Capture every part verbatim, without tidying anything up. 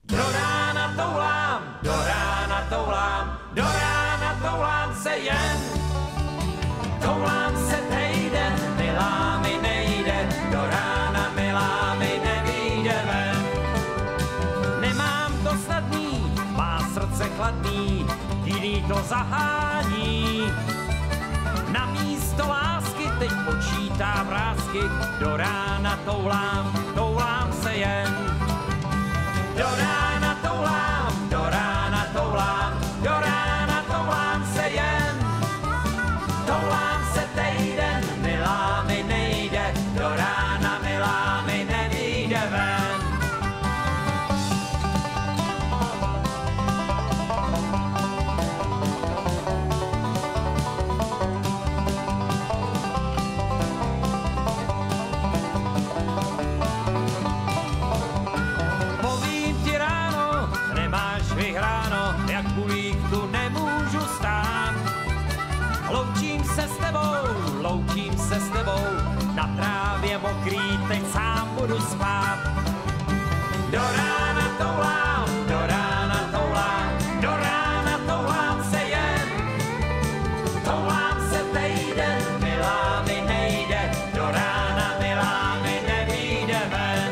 Do rána toulám, do rána toulám, do rána toulám se jen. Toulám se týden, milá mi nejde, do rána milá mi nevyjde ven. Nemám to snadný, má srdce chladný, jiný to zahání. Na místo lásky teď počítá vrásky, do rána toulám, toulám se jen. Do rána toulám, do rána toulám, do rána toulám se jen. Toulám se týden, milá mi nejde, do rána milá mi nevyjde ven. Povím ti ráno, nemáš vyhráno, jak bulík tu nemůžu stát. Loučím se s tebou, loučím se s tebou, na trávě mokrý teď sám budu spát. Do rána toulám, do rána toulám, do rána toulám se jen. Toulám se týden, milá mi nejde, do rána milá mi nevyjde ven.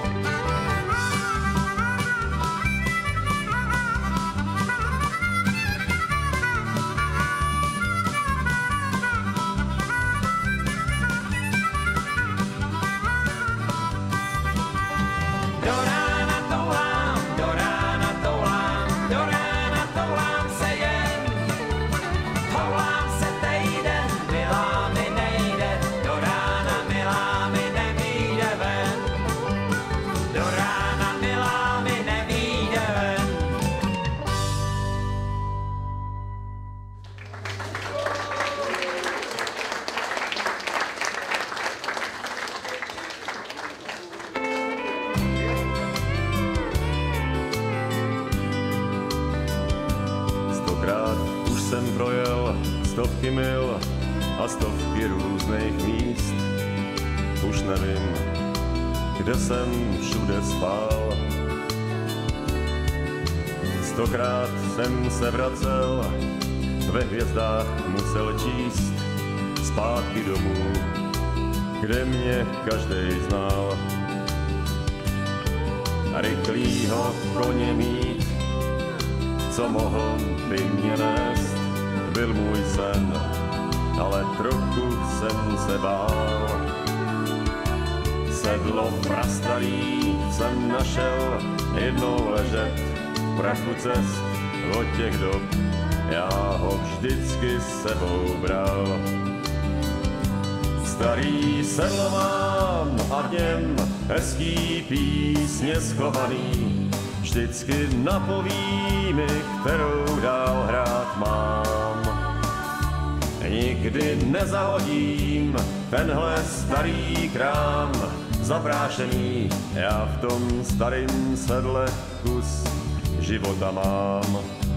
Do rána toulám, do rána toulám, do rána toulám se jen. Toulám se týden, milá mi nejde, do rána milá mi nevyjde ven. Do rána milá mi nevyjde ven. Stokrát už jsem projel stovky mil a stovky různých míst. Už nevím, kde jsem všude spal. Stokrát jsem se vracel, ve hvězdách musel číst zpátky domů, kde mě každej znal. A rychlýho koně mít, co mohl by mě nést, byl můj sen, ale trochu jsem se bál. Sedlo prastarý jsem našel, jednou ležet v prachu cest od těch dob, já ho vždycky s sebou bral. Starý sedlo mám a v něm hezký písně schovaný, vždycky napoví mi, kterou dál hrát mám. Nikdy nezahodím tenhle starý krám zaprášený, já v tom starým sedle kus života mám.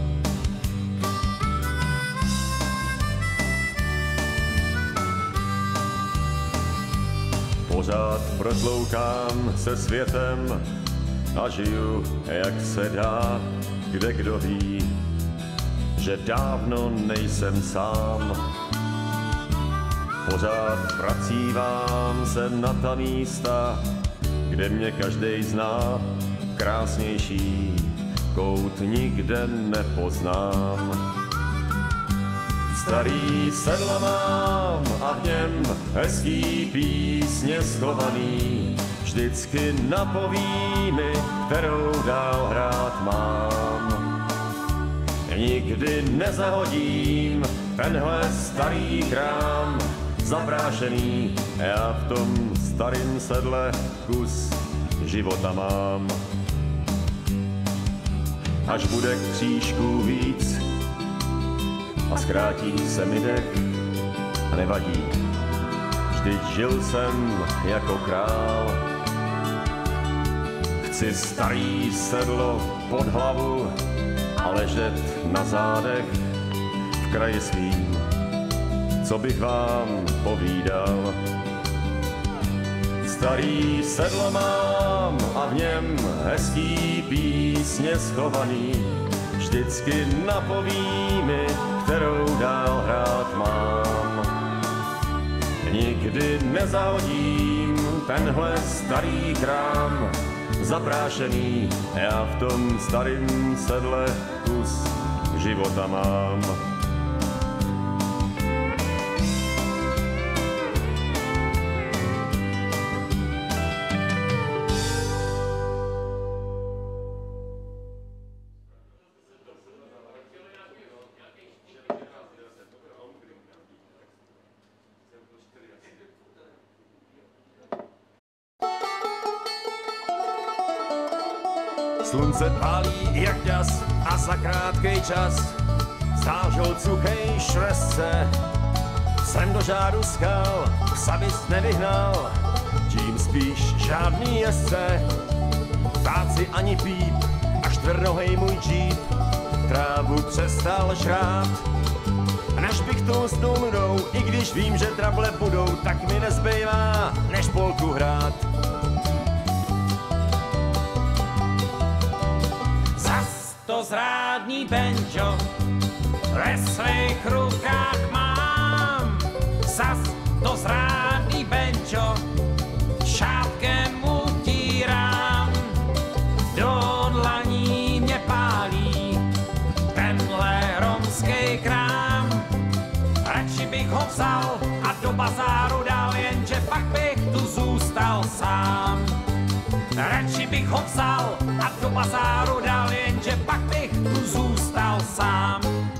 Pořád protloukám se světem a žiju, jak se dá, kde kdo ví, že dávno nejsem sám. Pořád vracívám se na ta místa, kde mě každej zná, krásnější kout nikde nepoznám. Starý sedlo mám a v něm hezký písně schovaný, vždycky napoví mi, kterou dál hrát mám. Nikdy nezahodím tenhle starý krám zaprášený, já v tom starým sedle kus života mám. Až bude křížků víc a zkrátí se mi dech, nevadí, vždyť žil jsem jako král. Chci starý sedlo pod hlavu a ležet na zádech v kraji svým, co bych vám povídal. Starý sedlo mám a v něm hezký písně schovaný. Vždycky napoví mi, kterou dál hrát mám. Nikdy nezahodím tenhle starý krám zaprášený. Já v tom starým sedle kus života mám. Slunce pálí jak ďas a za krátkej čas stážou suchej šresce. Jsem do žádu skal, psa bys nevyhnal, tím spíš žádný jezdce. Ptáci ani píp, až čtvrnohej můj džíp trávu přestal žrát. Než bych tu usnul mnou, i když vím, že trable budou, tak mi nezbývá, než polku hrát. To zrádný banjo ve svých rukách mám. Zas to zrádný banjo šátkem utírám. Do dlaní mě pálí tenhle romský krám. Radši bych ho vzal a do bazáru dal, jenže pak bych tu zůstal sám. Radši bych ho vzal a do bazáru dal, jenže pak bych tu zůstal sám.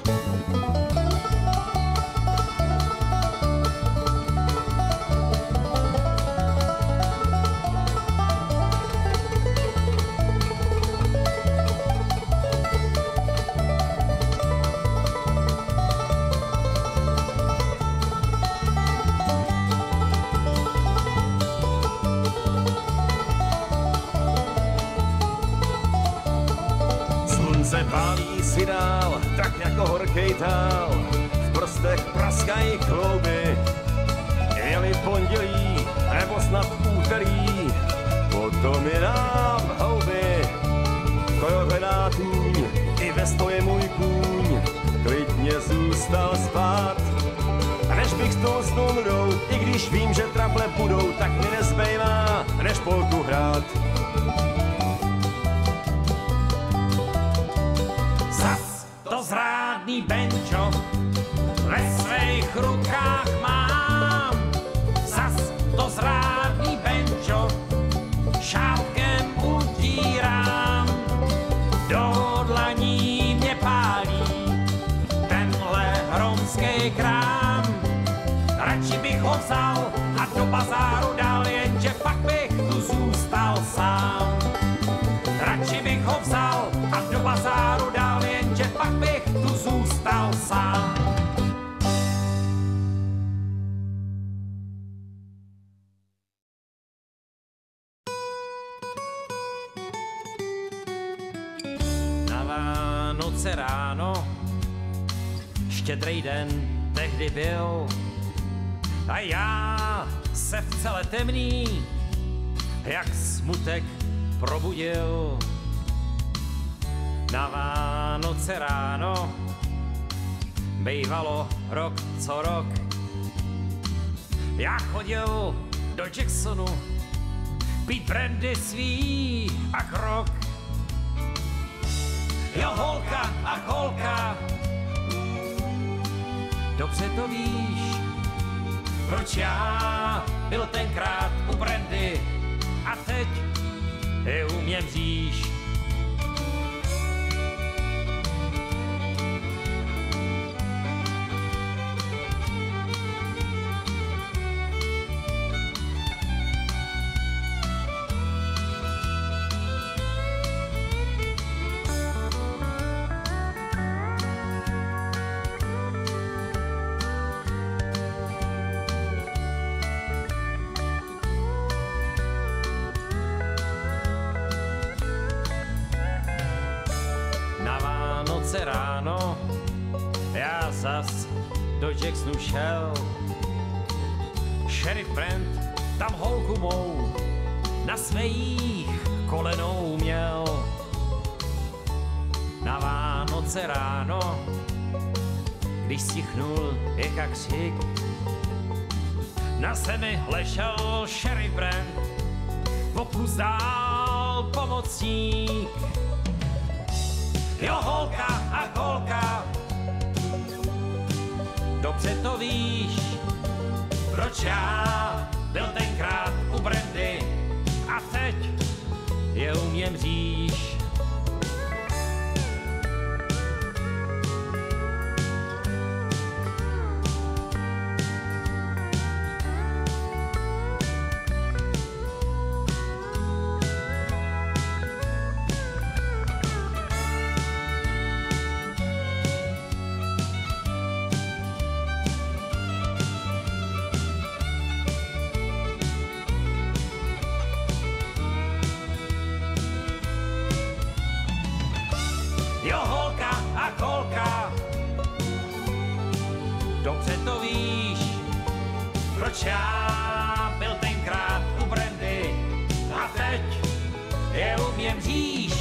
Se pálí si dál, tak jako horkej tál, v prstech praskají klouby. Je-li pondělí, nebo snad úterý, potom je nám houby. Kojot hledá tůň, i ve stoje můj kůň, klidně zůstal spát. A než bych s tou snul mnou, i když vím, že trable budou, tak mi nezbývá, než polku hrát. To zrádný banjo ve svých rukách mám. Zas to zrádný banjo šátkem utírám. Do dlaní mě pálí tenhle romský krám. Radši bych ho vzal a do bazáru dal, jenže pak bych tu zůstal sám. Radši bych ho vzal a do bazáru dal, jenže pak bych tu zůstal sám. Na Vánoce ráno, štědrý den tehdy byl, a já se v celé temný, jak smutek probudil. Na Vánoce ráno bývalo rok co rok. Já chodil do Jacksonu pít brandy svý a krok. Jo, holka a holka, dobře to víš, proč já byl tenkrát u brandy a teď je u mě mříž. Ráno já zas do Jacksonu šel. Sheriff Brand tam holku mou na svých kolenou měl. Na Vánoce ráno, když stichnul jak křik, na zemi ležel šerif Brand, pokus dál pomocník. Jo, holka a holka, dobře to víš, proč já byl tenkrát u Brandy a teď je umím říš. Dobře to víš, proč já byl tenkrát u Brandy a teď je umím říš.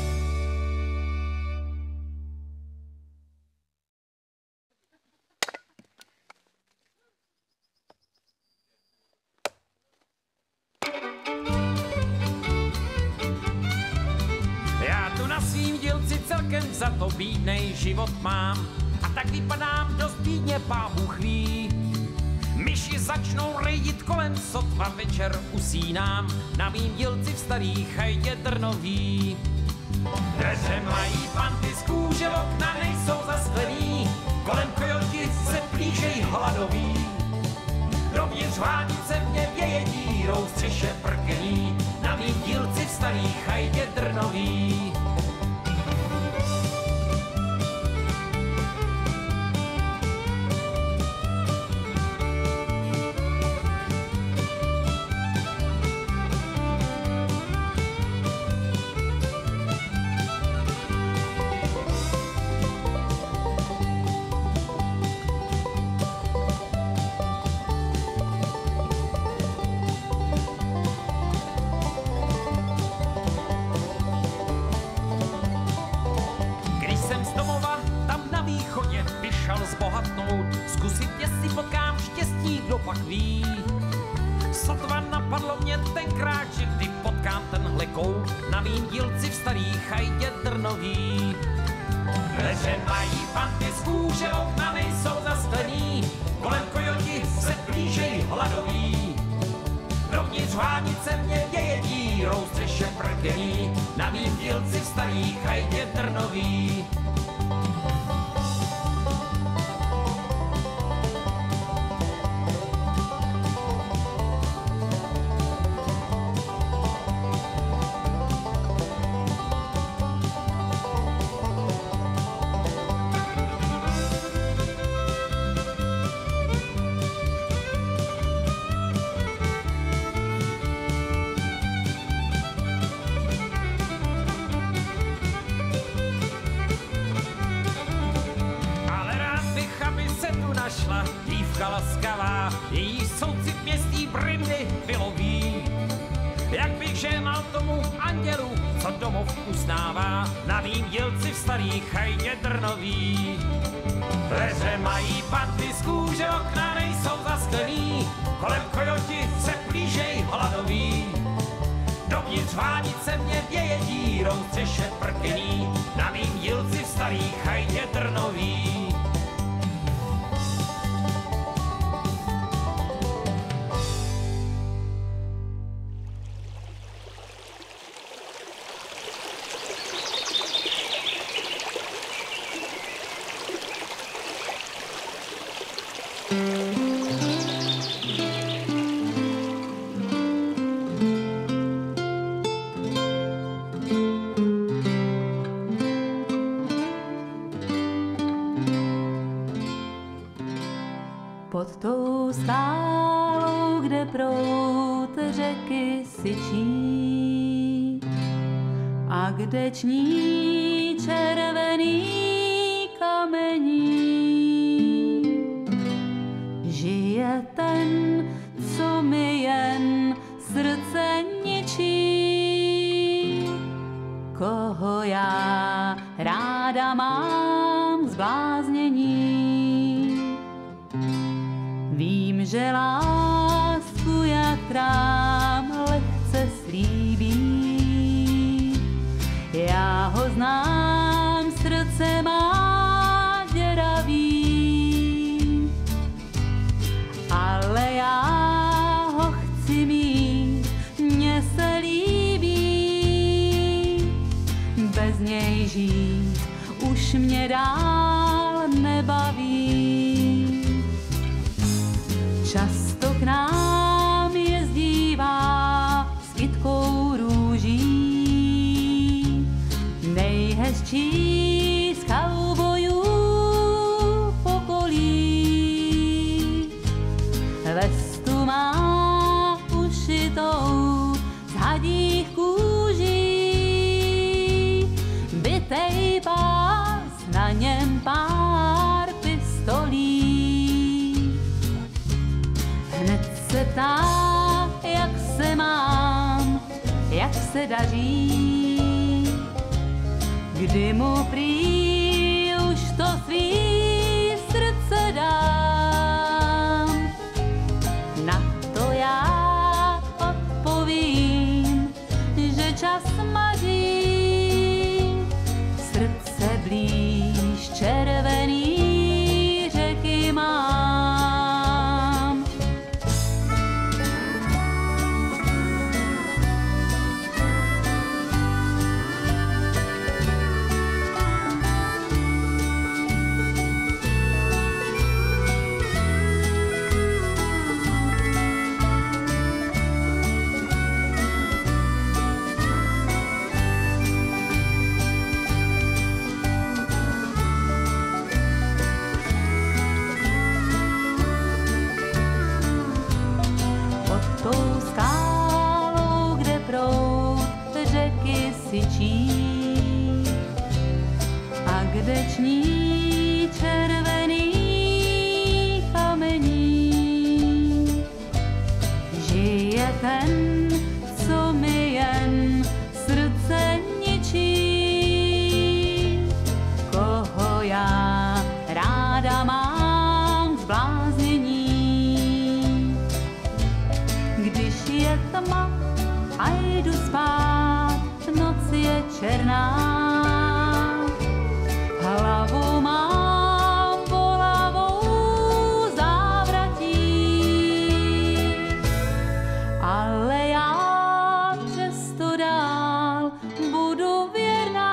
Já tu na svým dílci celkem za to bídnej život mám, a tak vypadám dost bídně, pán Bůh ví. Myši začnou rejdit kolem, sotva večer usínám na mým dílci v starý chajdě trnový. Dveře mají panty z kůže, okna nejsou zasklený, kolem kojoti se plížej hladoví. Dovnitř vánice mě věje dírou, střeše prkený na mým dílci v starý chajdě trnový. Zkusit, jestli potkám štěstí, kdo pak ví. Sotva napadlo mě tenkrát, že kdy potkám tenhle kout na mým dílci v starý chajdě trnový. Dveře mají panty z kůže, okna nejsou zasklený, kolem kojoti se plížej hladoví. Dovnitř vánice mě věje dírou, střeše prkený na mým dílci v starý chajdě trnový. Dívka laskavá, její soucit městí Brandy vyloví. Jak bych ženal tomu andělu, co domov uznává na mým dílci v starý chajdě trnový. Dveře mají panty z kůže, okna nejsou zasklený, kolem kojoti se plížej hladoví. Dovnitř vánice mě věje dírou, střeše prkený na mým dílci v starý chajdě trnový. Pod tou skálou, kde proud řeky syčí a kde ční červený kamení, žije ten, co mi jen koho já ráda mám zbláznění. Vím, že lásku jak trám lehce slíbí. Já ho znám, srdce má děravý, ale já ho chci mít, mně se líbí. Bez něj žít už mě dál nebaví. Často k nám jezdívá s kytkou růží, nejhezčí z kaubojů v okolí. Vestu má ušitou z hadích kůží, bitej pás, na něm pár pistolí. Hned se ptá, jak se mám, jak se daří, kdy mu prý už to svý srdce dám. Na to já odpovím, že čas madí, srdce blíž červený řeky mám. A kde ční červený kamení, žije ten, co mi jen srdce ničí, koho já ráda mám zbláznění. Když je tma a jdu spát, noc je černá, hlavu mám bolavou závratí, ale já přesto dál budu věrná,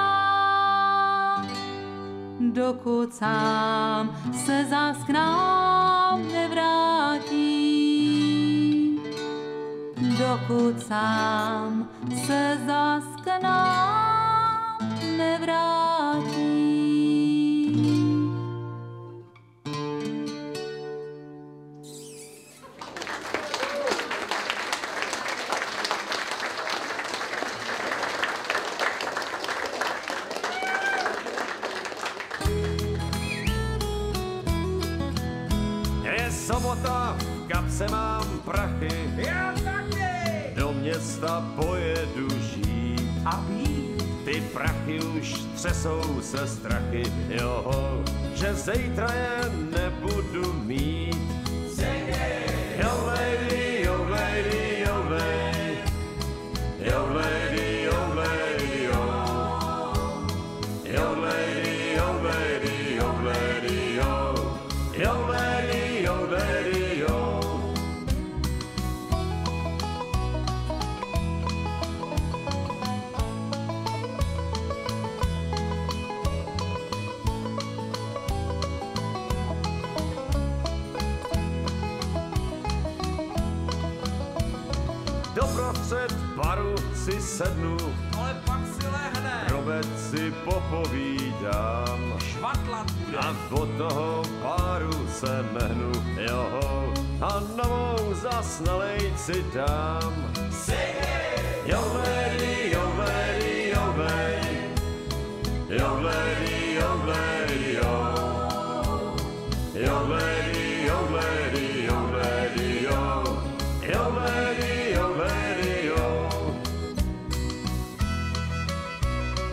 dokud sám se zas k nám nevrátí. Dokud sám se zas k nám nevrátí. Je sobota, v kapse mám prachy, Já taky! do města pojedu žít. A ví, Ty prachy už třesou se strachy, joho, že zítra je nebudu mít. Yo lady, yo lady, yo lady, yo lady, yo lady, yo. Yo lady, yo lady, yo lady, yo. Yo lady, yo lady, yo. Doprostřed baru si sednu, ale pak si lehne. Robert si popovídám Švatlat bude. a od toho páru se mehnu, joho, a novou zas nalejt si dám. Yo lady, yo lady, yo lady, yo lady, yo lady, yo. Yo lady, yo lady, yo lady, yo. Yo lady, yo lady, yo.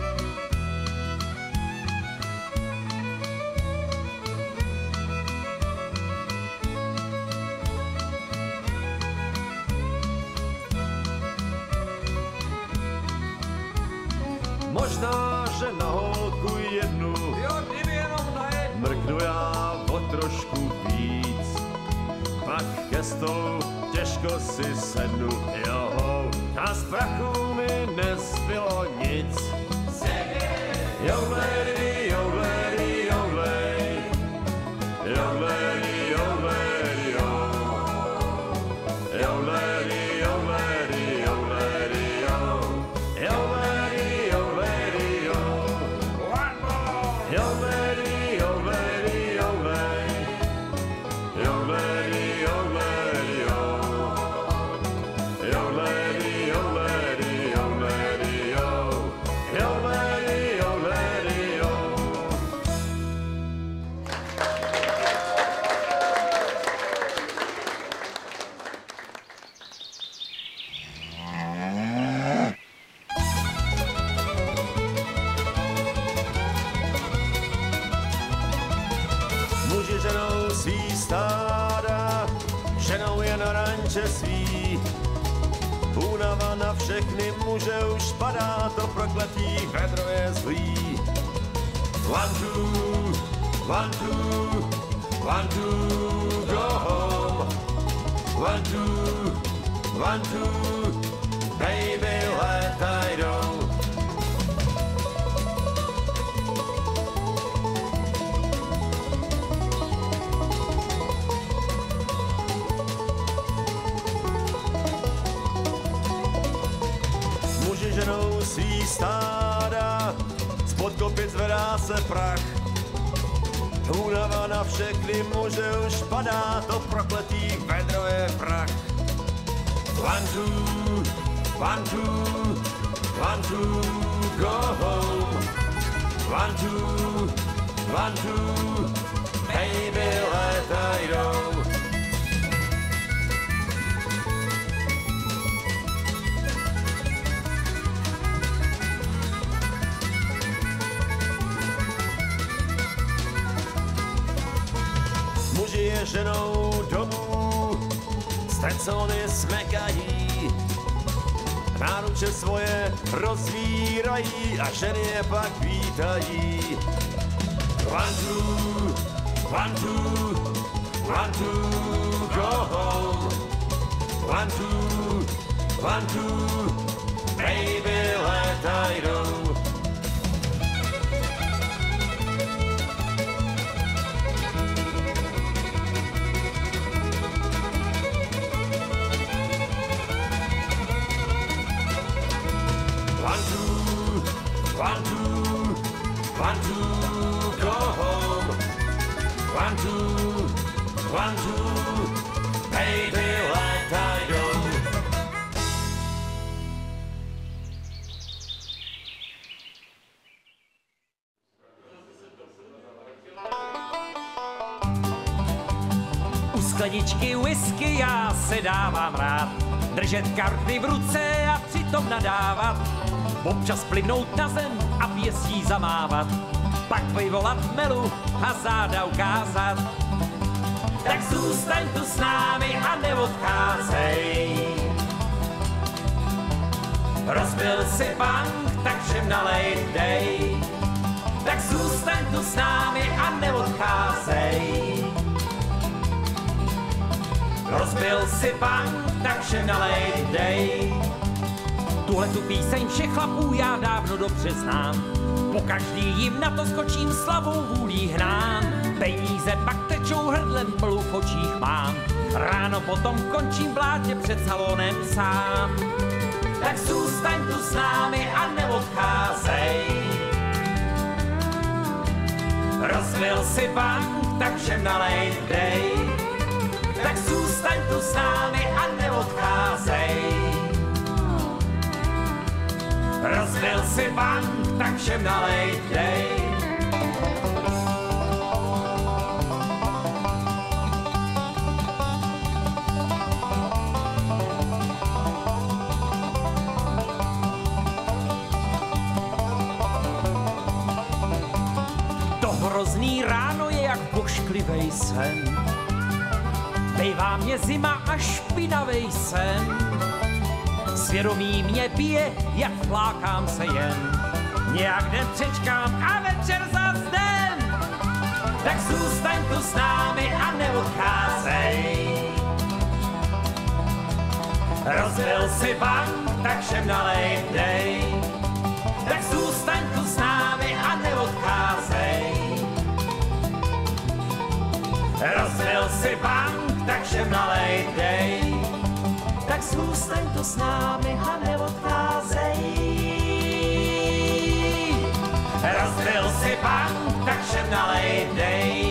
Možná, že na holku jednu, Jo, kdyby jenom na jednu. mrknu já o trošku víc. Pak ke stolu těžko si sednu, jo, a z prachu mi nezbylo nic. Jo, lady, jo, lady, jo, lady, jo, lady, jo, lady, jo. Yo lady, yo lady, yo lady, yo. Yo lady, yo lady, yo. One more. Yo lady, yo lady, yo lady. Yo lady, yo lady, yo. Yo lady, yo lady, yo lady, yo. Yo lady, yo lady, yo. Muži ženou svý stáda, ženou je na ranče svý. Únava na všechny muže už padá, to prokletí vedro je zlý. One, two, one, two, one, two, go home. One, two, one, two, baby, létaj jdou. Muži ženou svý stáda, spod kopic zvedá se prach. Únava na všechny muže už padá, to prokletí vedro je prach. One, two, one, two, one, two, go home. One, two, one, two, baby, létaj jdou. Muži je ženou domů, stecony smekají, náruče svoje rozvírají a ženy je pak vítají. One, two, one, two, one, two, go home. One, two, one, two, baby, létaj jdou. One, two, one, two, one, two, go home. One, two, one, two, baby, létaj jdou. U skleničky whisky já se dávám rád, držet karty v ruce a přitom nadávat. Občas plivnout na zem a pěstí zamávat, pak vyvolat melu a záda ukázat. Tak zůstaň tu s námi a neodcházej. Rozbil si bank, tak všem nalej dej. Tak zůstaň tu s námi a neodcházej. Rozbil si bank, tak všem nalej dej. Tuhle tu píseň všech chlapů já dávno dobře znám. Pokaždý jim na to skočím slavou vůlí hnán. Peníze pak tečou hrdlem, mlu v očích mám. Ráno potom končím v blátě před salonem sám. Tak zůstaň tu s námi a neodcházej. Rozbil si bank, tak všem nalej dej. Tak zůstaň tu s námi a neodcházej. Rozbil si bank, tak všem nalej dej. To hrozný ráno je jak bošklivej sen. Bejvá mě zima a špinavej sen. Svědomí mě bije, jak flákám se jen. nějak den přečkám a večer zas den. Tak zůstaň tu s námi a neodcházej. Rozbil si bank, tak všem nalej dej. Tak zůstaň tu s námi a neodcházej. Rozbil si bank, tak všem nalej dej. Tak zůstaň tu s námi a neodcházej. Rozbil si bank, tak všem nalej dej.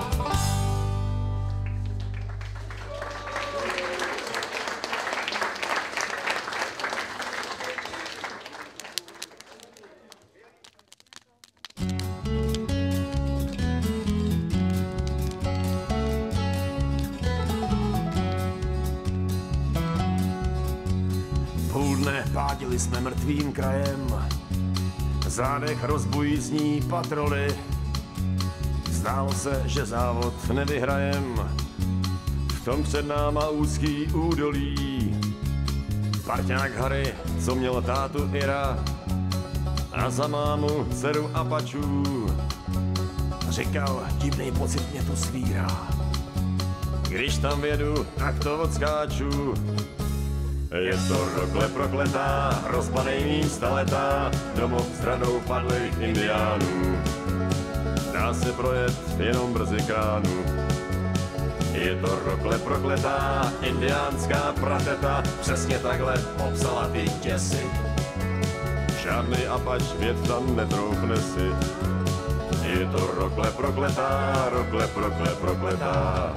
Pádili jsme mrtvým krajem, v zádech rozbujízní patroly. Zdálo se, že závod nevyhrajem, v tom před náma úzký údolí. Parťák Harry, co měl tátu Ira a za mámu dceru Apačů, říkal, divnej pocit mě tu svírá. Když tam vědu, tak to odskáču. Je to rokle prokletá, rozpadej místa letá, domov s radou padlých indiánů. Dá se projet jenom brzy kránu. Je to rokle prokletá, indiánská prateta, přesně takhle popsala ty děsi. Žádný Apač věd tam netroufne si. Je to rokle prokletá, rokle prokle prokletá.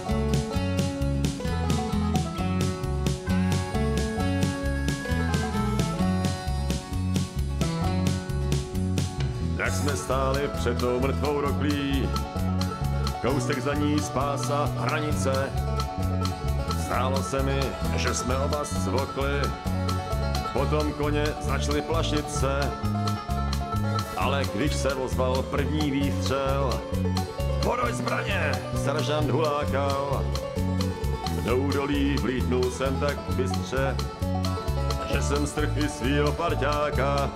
Jak jsme stáli před tou mrtvou roklí, kousek za ní spása hranice. Zdálo se mi, že jsme oba zvokli, potom koně začaly plašit se. Ale když se ozval první výstřel, podoj zbraně, seržant hulákal. Do údolí vlítnul jsem tak bystře, že jsem strhl i svýho parťáka.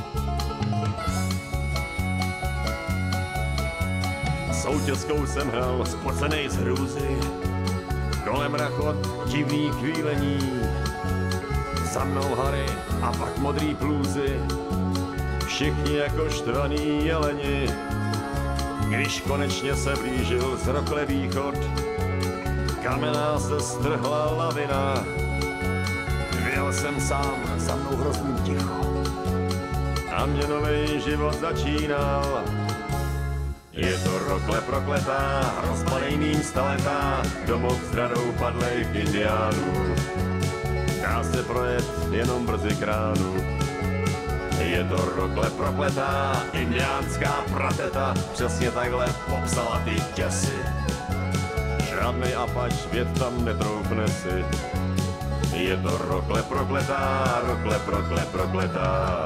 Soutězkou jsem hrál spocenej z hrůzy, kolem rachot divný kvílení. Za mnou Harry a pak modrý plůzy, všichni jako štvaný jeleni. Když konečně se blížil z rokle východ, kamená se strhla lavina. Vyjel jsem sám, za mnou hrozný ticho a mě nový život začínal. Je to rokle prokletá, rozpadej místa letá, domov s radou padlejch indiánů. Dá se projet jenom brzy kránu. Je to rokle prokletá, indiánská prateta, přesně takhle popsala ty děsi. Žádnej Apač věd tam netroufne si. Je to rokle prokletá, rokle prokle prokletá.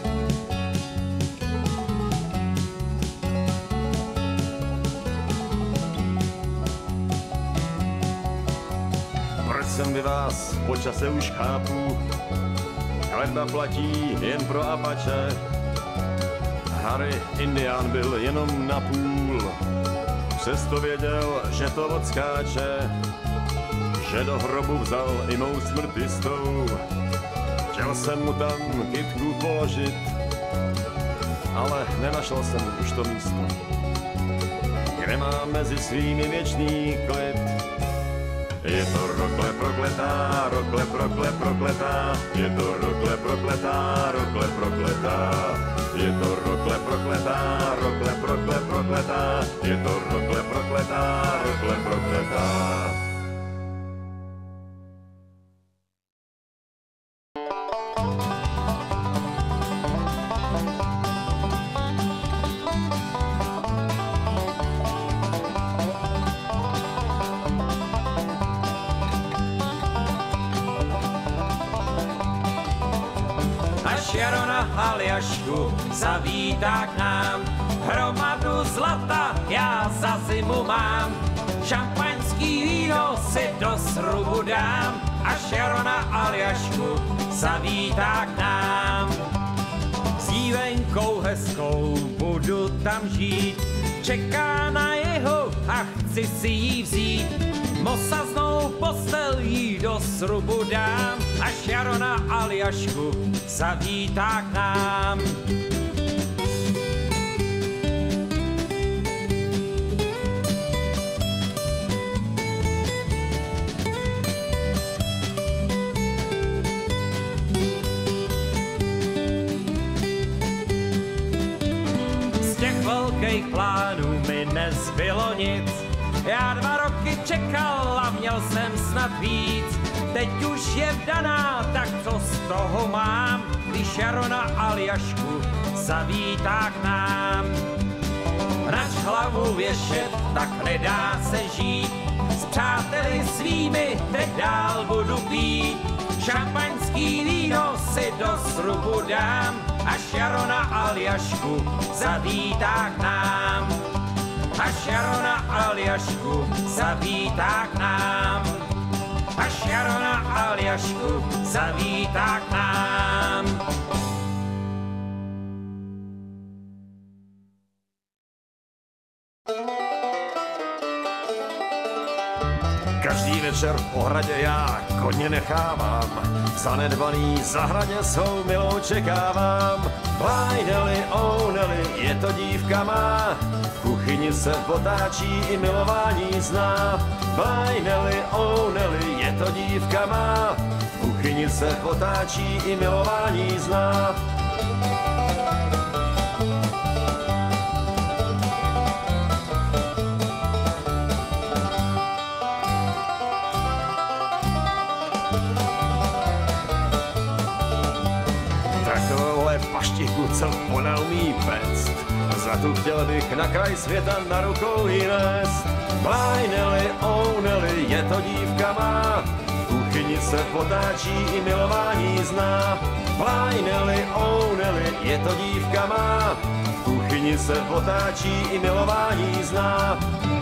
Jsem vy vás po čase už chápu, kletba platí jen pro Apače. Harry Indián byl jenom na půl, přesto věděl, že to odskáče, že do hrobu vzal i mou smrt jistou. Chtěl jsem mu tam kytku položit, ale nenašel jsem už to místo, kde má mezi svými věčný klid. Je to rokle prokletá, rokle prokle prokletá, je to rokle prokletá, rokle prokletá. Je to rokle prokletá, rokle prokle prokletá, je to rokle prokletá, rokle prokletá. Jarona Aljašku zavítá k nám, hromadu zlata já za zimu mám. Šampaňský víno si do srubu dám, až Jarona Aljašku zavítá k nám. Z dívenkou hezkou budu tam žít. Čeká na jeho a chci si jí vzít. Mosaznou postel jí do srubu dám, až Jarona Aljašku zavítá k nám. Z těch velkých plánů mi nezbylo nic. Já dva roky čekal a měl jsem snad víc. Teď už je vdaná, tak co z toho mám, když Jarona Aljašku zavítá k nám. Nač hlavu věšet, tak nedá se žít. S přáteli svými teď dál budu pít. Šampaňský víno si do srubu dám, až Jarona Aljašku zavítá k nám. Až Jarona Aljašku zavítá k nám. Až Jarona Aljašku zavítá k nám. Každý večer v ohradě já koně nechávám, zanedbaný zahradě svou milou čekávám. Vájneli, ouneli, je to dívka má, v kuchyni se potáčí i milování zná. Vájneli, ouneli, je to dívka má, v kuchyni se potáčí i milování zná. Paštiku, co ona umí péct, za tu chtěl bych na kraj světa na rukou jí nést. Vájneli, ouneli, je to dívka má, v kuchyni se potáčí i milování zná. Vájneli, ouneli, je to dívka má, v kuchyni se potáčí i milování zná.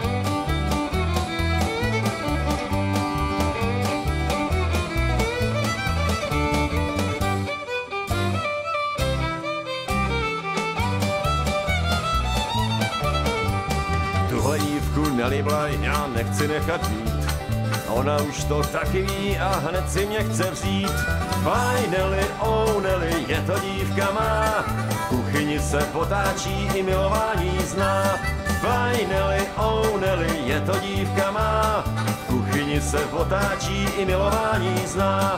Tuhle dívku neliblaj, já nechci nechat být. Ona už to taky ví a hned si mě chce vzít. Vájneli, ouneli, je to dívka má, v kuchyni se potáčí i milování zná. Vájneli, ouneli, je to dívka má, v kuchyni se potáčí i milování zná.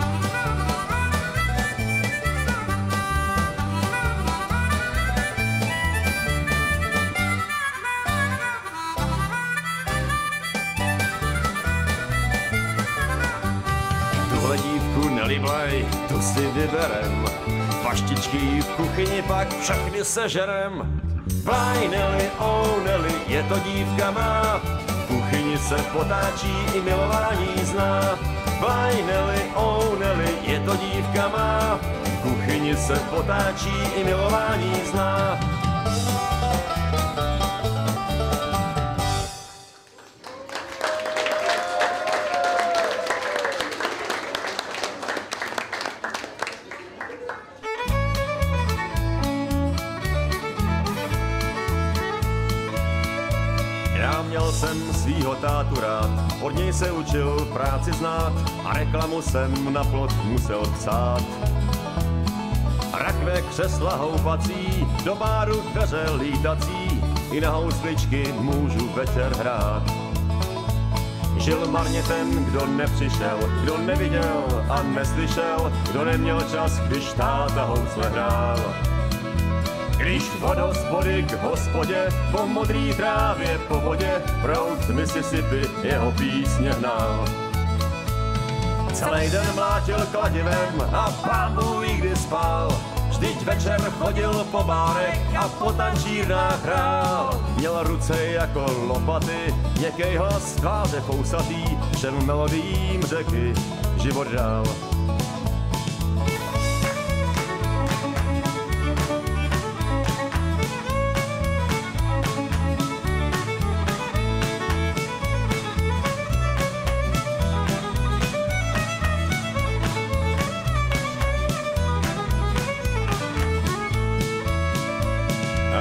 Neliblaj, tu si vyberem, paštičky v kuchyni pak všechny sežerem. Vájneli, ouneli, je to dívka má, v kuchyni se potáčí i milování zná. Vájneli, ouneli, je to dívka má, v kuchyni se potáčí i milování zná. Měl jsem svýho tátu rád, od něj se učil práci znát a reklamu jsem na plot musel psát. Rakve, křesla houpací, do báru dveře lítací, i na housličky můžu večer hrát. Žil marně ten, kdo nepřišel, kdo neviděl a neslyšel, kdo neměl čas, když táta housle hrál. Když od hospody k hospodě, po modrý trávě, po vodě, proud Mississippi jeho písně hnal. Celý den mlátil kladivem a pán Bůh ví, kdy spal. Vždyť večer chodil po bárech a po tančírnách hrál. Měl ruce jako lopaty, měkkej hlas, tváře fousatý, všem melodiím řeky život dál.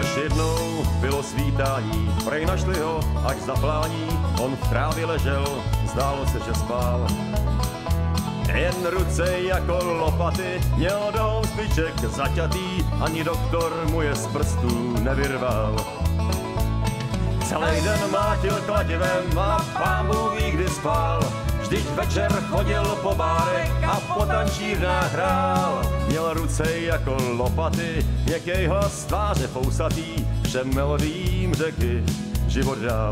Až jednou bylo svítání, prej našli ho až zaplání, on v trávě ležel, zdálo se, že spál. Jen ruce jako lopaty, měl do houstiček zaťatý, ani doktor mu je z prstů nevyrval. Celý den mátil kladivem a pán Bůh ví, kdy spál. Vždyť večer chodil po bárech a po tančírnách hrál. Měl ruce jako lopaty, měkkej hlas, tváře fousatý, všem melodím řeky život dál.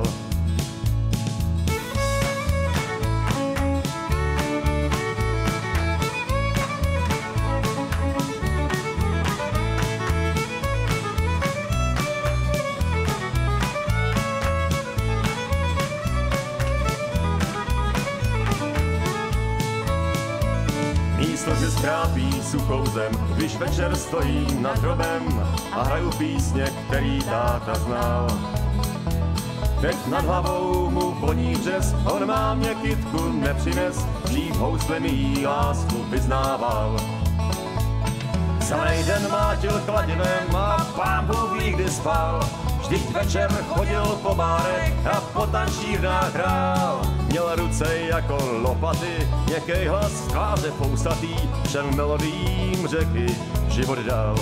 Slzy skrápí suchou zem, když večer stojím nad hrobem a hraju písně, který táta znal. Teď nad hlavou mu voní řez, on má mě kytku nepřines, dřív houslem jí lásku vyznával. Celý den mátil kladivem a pán Bůh ví, kdy spal. Vždyť večer chodil po bárech a po tančírnách hrál. Měl ruce jako lopaty, měkkej hlas, tváře fousatý, všem melodím řeky život dál.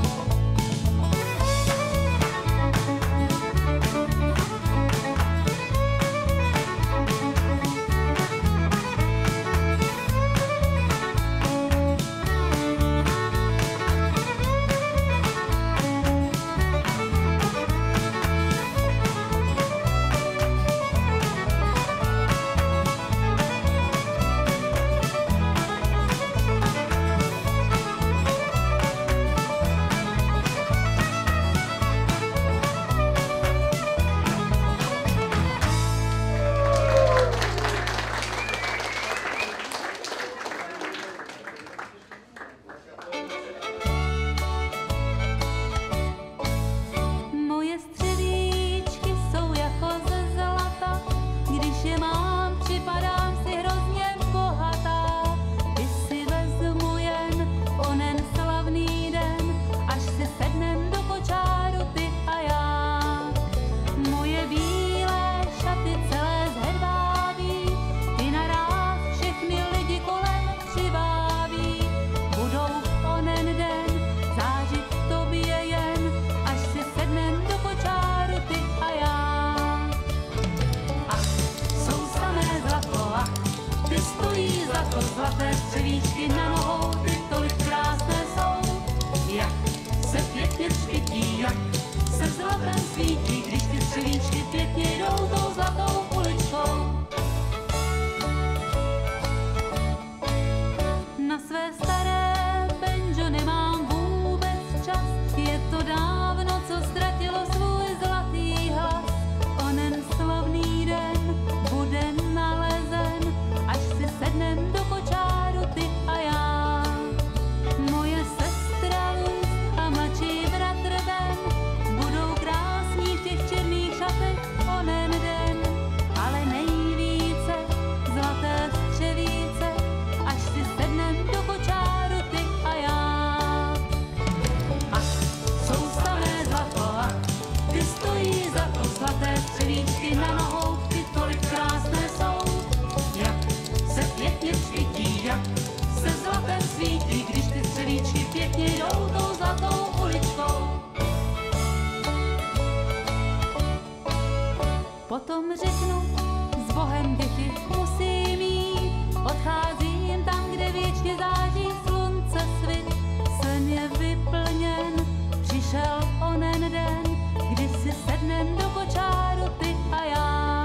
Potom řeknu, s Bohem děti musím jít, odcházím tam, kde věčně září slunce svit. Sen je vyplněn, přišel onen den, kdy si sednem do kočáru ty a já.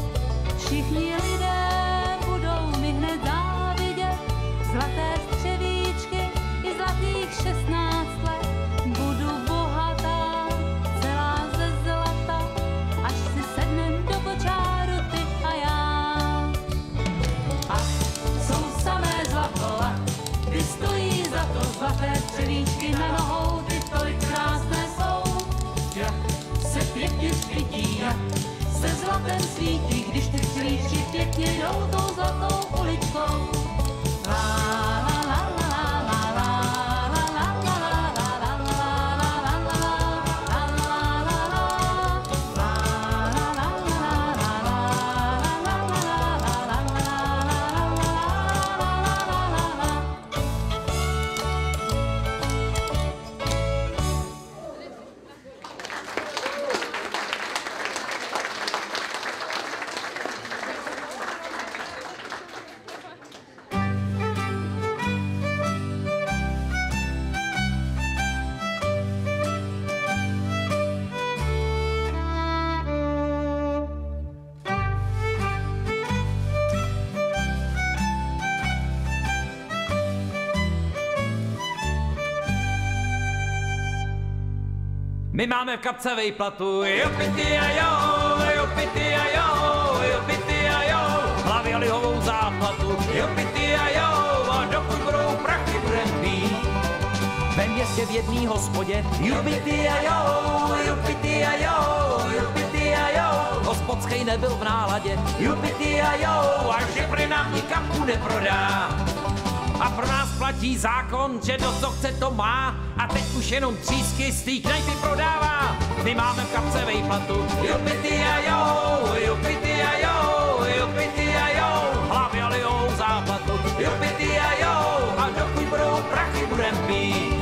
Všichni lidé budou mi hned závidět, zlaté střevíčky i zlatých šestnáct let. Budu bohatá, celá ze zlata, až si sednem do kočáru ty a já. Ach, jsou samé zlato, ach, kdy stojí za to zlaté střevíčky na nohou, ty tolik krásné jsou. Jak se pěkně svítí, jak se zlatem svítí, když ty střevíčky pěkně jdou tou zlatou uličkou. La, la, la, la, la, la, la, la, la, la, la, la, la, la, la, la, la, la, la, My máme v kapce vejplatu, jo pity a jo, jo pity a jo, jo pity a jo. Hlavy a lihovou záplatu, jo pity a jo, a dokud budou prachy budem pít. Ve městě v jedný hospodě, jo pity a jo, jo pity a jo, jo pity a jo. Hospodskej nebyl v náladě, jo pity a jo, a žipry nám nikam neprodá. A pro nás platí zákon, že do co chce to má. A teď už jenom třísky z té knajpy prodává. My máme v kapce vejplatu, jo pity a jo, jo pity a jo, jo pity a jo. Hlavy a lijou záplatu, jo pity a jo, a dokud budou prachy budem pít.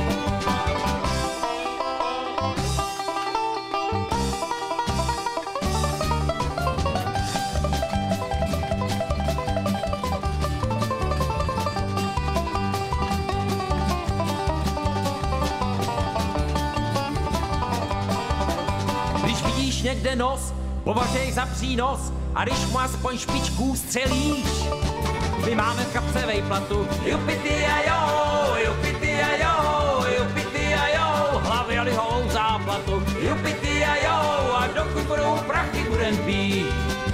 Někde nos, považej za přínos, a když mu aspoň špičku střelíš. My máme v kapce vejplatu, jo pity a jo, jo pity a jo, jo pity a jo. Hlavy a lihovou záplatu, jo pity a jo, a dokud budou prachy budem pít.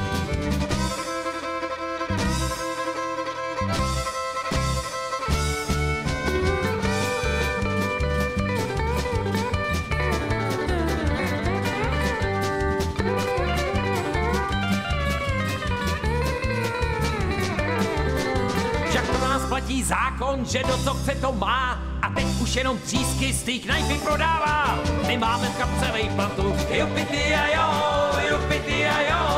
Platí zákon, že do co chce to má. A teď už jenom třísky z té knajpy prodává. My máme v kapce vejplatu, jo pity a jo, jo pity a jo,